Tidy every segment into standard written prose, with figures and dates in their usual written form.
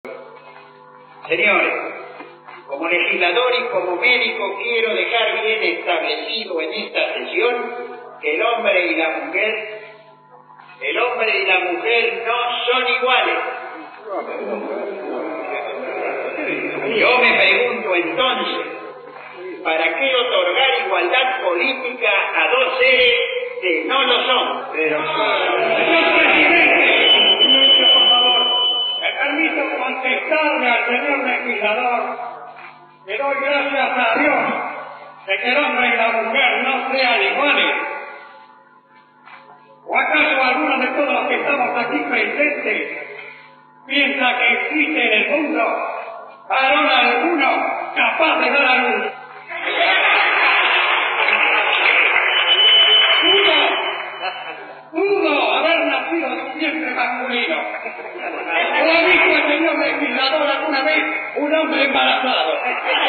Señores, como legislador y como médico quiero dejar bien establecido en esta sesión que el hombre y la mujer no son iguales. Yo me pregunto entonces, ¿para qué otorgar igualdad política a dos seres que no lo son? Señor presidente, silencio por favor. Me permito contestarle al señor legislador que doy gracias a Dios de que el hombre y la mujer no sean iguales. ¿O acaso alguno de todos los que estamos aquí presentes piensa que existe en el mundo varón alguno capaz de dar a luz? Dudo haber nacido siempre masculino. ¿O ha visto el señor legislador alguna vez un hombre embarazado?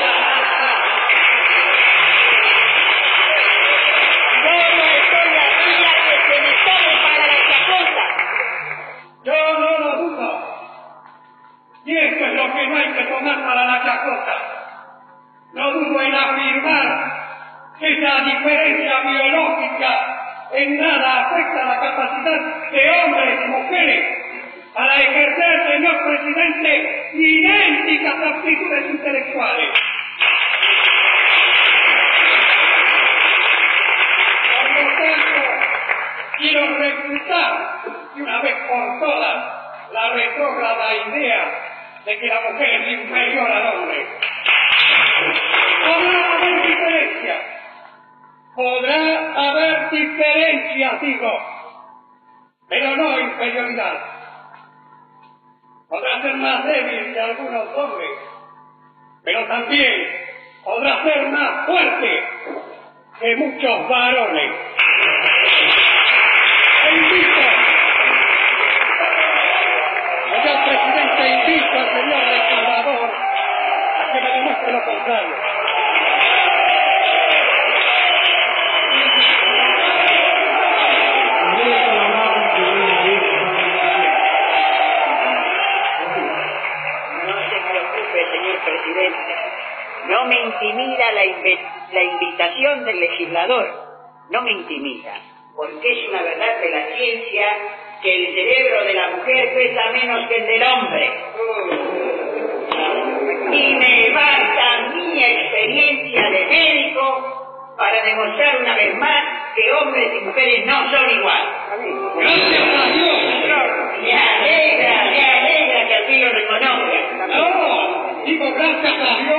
Yo no lo dudo. Y esto es lo que no hay que tomar para la chacota. No dudo en afirmar que esa diferencia biológica en nada afecta la capacidad de hombres y mujeres para ejercer, señor presidente, idénticas aptitudes intelectuales. Por lo tanto, quiero refutar de una vez por todas la retrógrada idea de que la mujer es inferior al hombre. Podrá haber diferencias. Podrá haber diferencias, digo, pero no inferioridad. Podrá ser más débil que algunos hombres, pero también podrá ser más fuerte que muchos varones. Señor presidente, invito al señor legislador a que me demuestre lo contrario. No me intimida la invitación del legislador, no me intimida, porque es una verdad de la ciencia que el cerebro de la mujer pesa menos que el del hombre. Y me basta mi experiencia de médico para demostrar una vez más que hombres y mujeres no son iguales. ¡Gracias a Dios, señor! Me alegra que así lo reconozca. No, digo gracias a Dios